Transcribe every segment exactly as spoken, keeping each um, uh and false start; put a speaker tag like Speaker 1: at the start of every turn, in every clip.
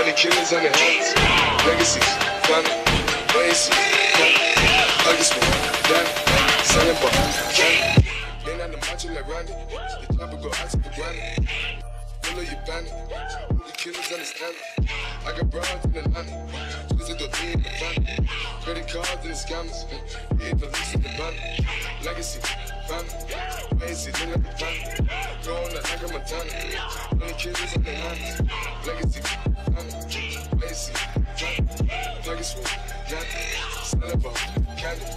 Speaker 1: Honey killers on the hands. Legacies, family, legacy, August one, done, selling ball, candy. Been on the macho like Randy. The chopper go out to the granny. Pull up your bandit. The killers understand it. I got broads in Atlanta. Twisted the lean in the family. Credit cards and the scammers. Hit the lease in the van. Legacy, family, legacy, look like a family. Going out like a Montana. Honey killers on the hands. Legacy, family, legacy, family. August one, done, selling ball, candy.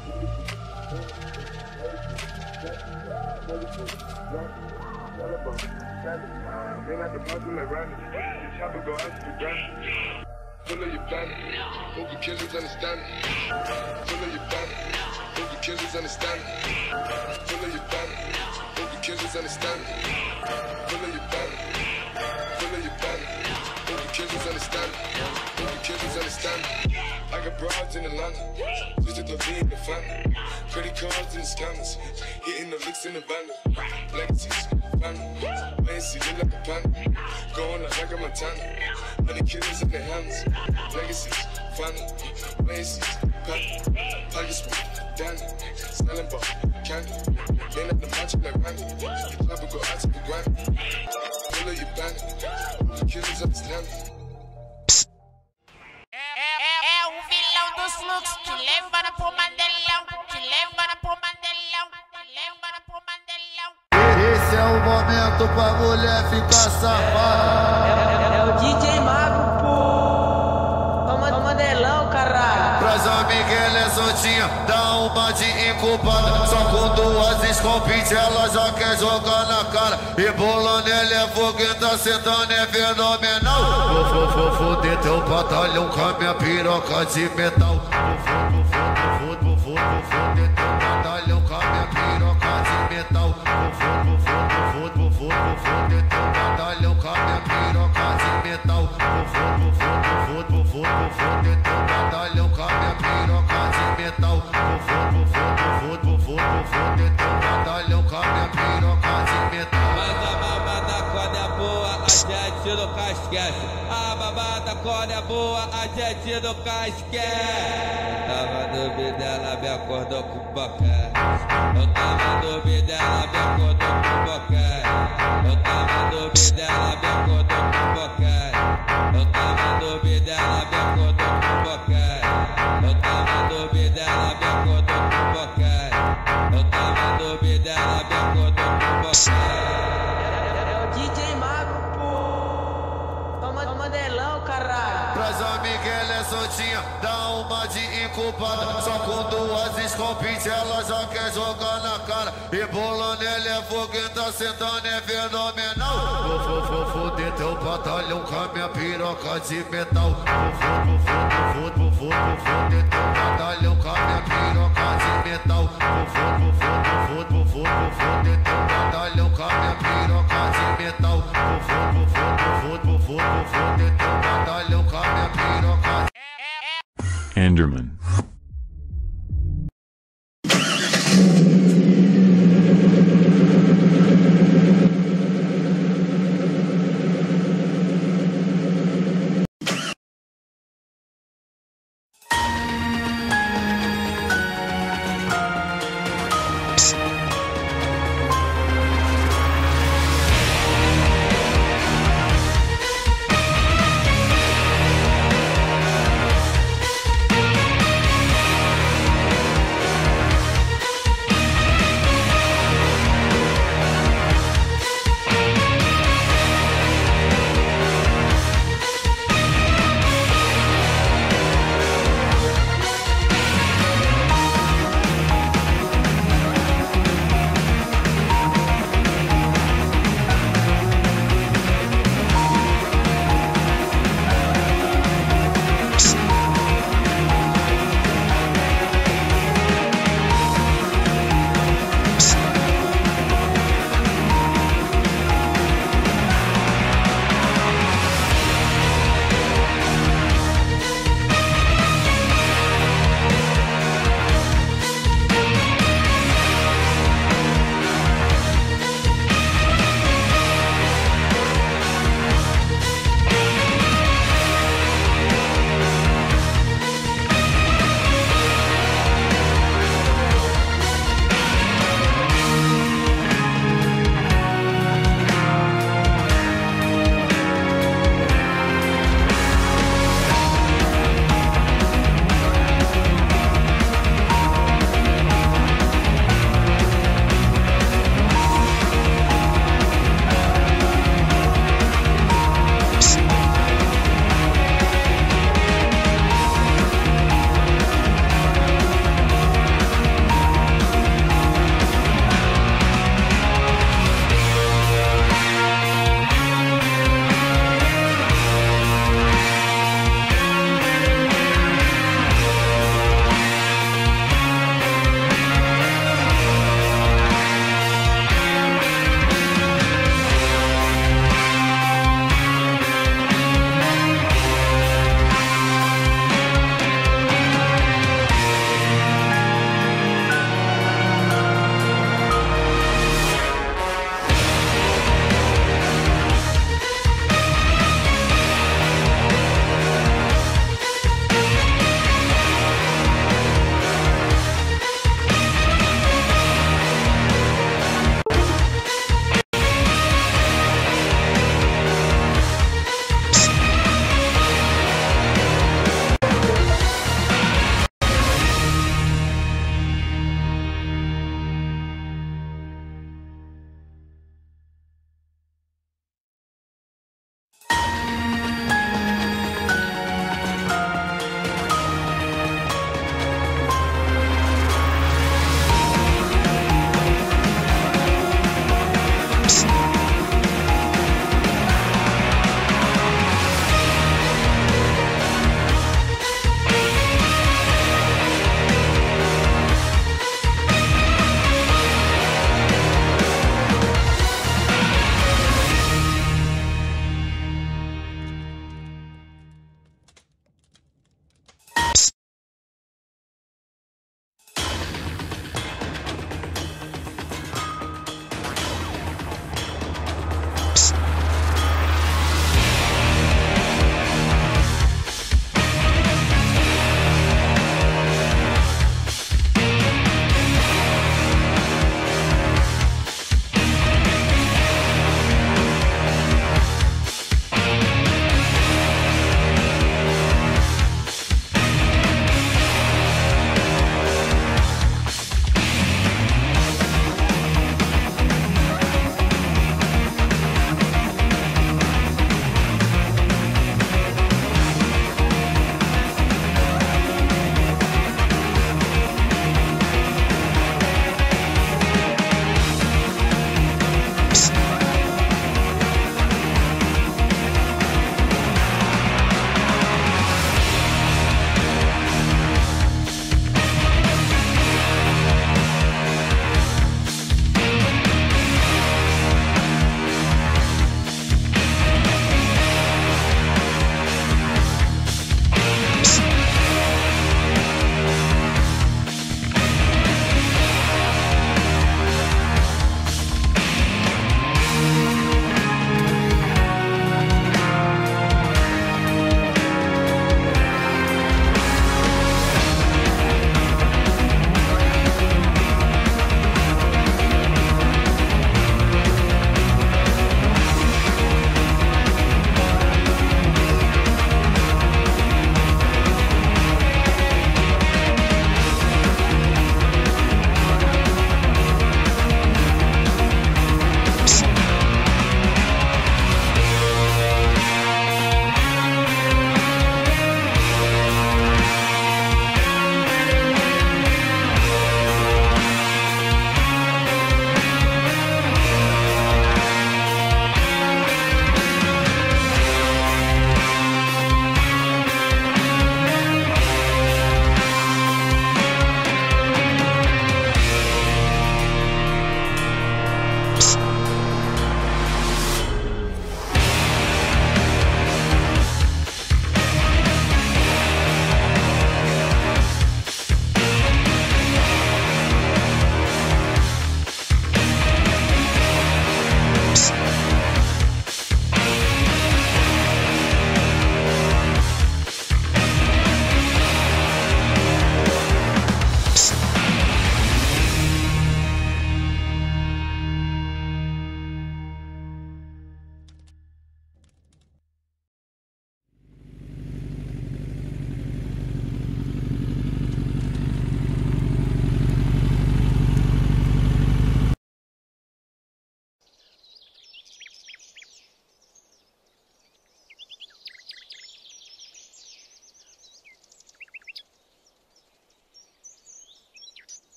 Speaker 1: Ain't at the bottom like Randy. The chopper go out to the granny. Full of your bandit. Hope the killers understand it. Full of your bandit. Hope the killers understand it. Full of your bandit. Hope the killers understand it. Full of your bandit. Full of your bandit. Hope the killers understand it. Hope the killers understand it. I got broads in Atlanta. Twisted the lean in the family. Credit cards and the scammers. Hitting the licks in the van. Legacies, family, legacy, look like a panda. Going out like a Montana. Honey killers in their hands. Legacies, family, legacies, family. August one, Danny, selling ball, candy. Ain't at the macho like Randy. The chopper go out to the granny. Pull up your bandit. The killers understand it.
Speaker 2: É o vilão dos fluxos que leva pro Mandelão, que leva pro Mandelão, que leva pro Mandelão.
Speaker 3: Esse é o momento pra mulher ficar safada.
Speaker 4: É, é, é o D J Mago, pô. É o Mandelão, caralho.
Speaker 3: Pras amigas ela é soltinha, dá uma de inculpada. Só com duas escopinhas ela já quer jogar na cara. E bolando ela é fogueta, sentando é fenomenal. Vou, vou, vou foder teu batalhão com a minha piroca de metal. Vou, vou, vou, vou, vou, vou foder teu batalhão com a minha piroca de metal. Vou, vou, vou, vou, vou, vou foder teu batalhão com a minha piroca de metal. Vou, vou, vou, vou, vou, vou foder teu batalhão com a minha piroca de metal. Vou, vou, vou, vou, vou, vou foder teu batalhão com a minha piroca de metal.
Speaker 5: Mas a babada quando é boa, a gente nunca esquece. A babada quando é boa, a gente nunca esquece. Tava dormindo, ela me acordou com boquete. Eu tava dormindo, ela me acordou com boquete. Eu tava dormindo, ela me acordou com boquete. Eu tava dormindo, ela me acordou com boquete. Eu tava dormindo, ela me acordou com boquete. Eu tava dormindo, ela me acordou com boquete.
Speaker 4: É o D J Mago, pô. É o Mandelão, caralho.
Speaker 3: Pras amigas ela é soltinha, dá uma de inculpada. Só com duas escopinhas ela já quer jogar na cara. E bolando ela é fogueta, sentando é fenomenal. Vou, vou, vou foder teu batalhão com a minha piroca de metal. Vou, vou, vou, vou, vou, vou, vou foder teu batalhão com a minha piroca de metal. Vou, vou, vou, vou, vou, vou, vou foder teu batalhão com a minha piroca de metal. Vou, vou, vou, vou, vou, vou, vou foder teu batalhão com a minha piroca.
Speaker 6: Enderman.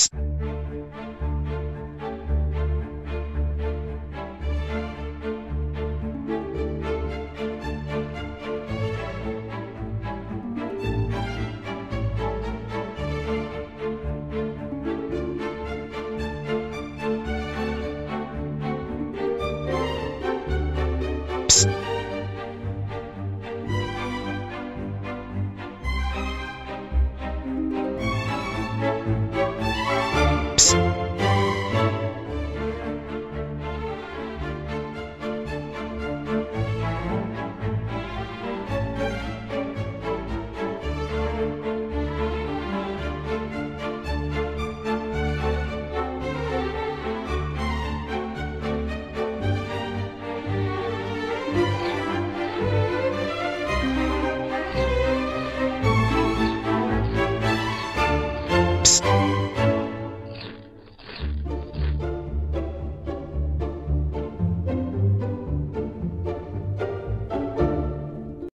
Speaker 6: Roblox.